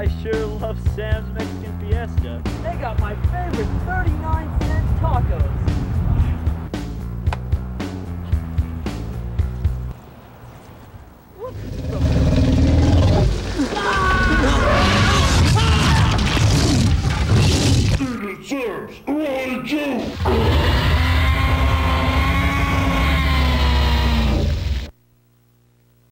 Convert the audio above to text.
I sure love Sam's Mexican Fiesta. They got my favorite 39-cent tacos. What the? Serves! What a joke!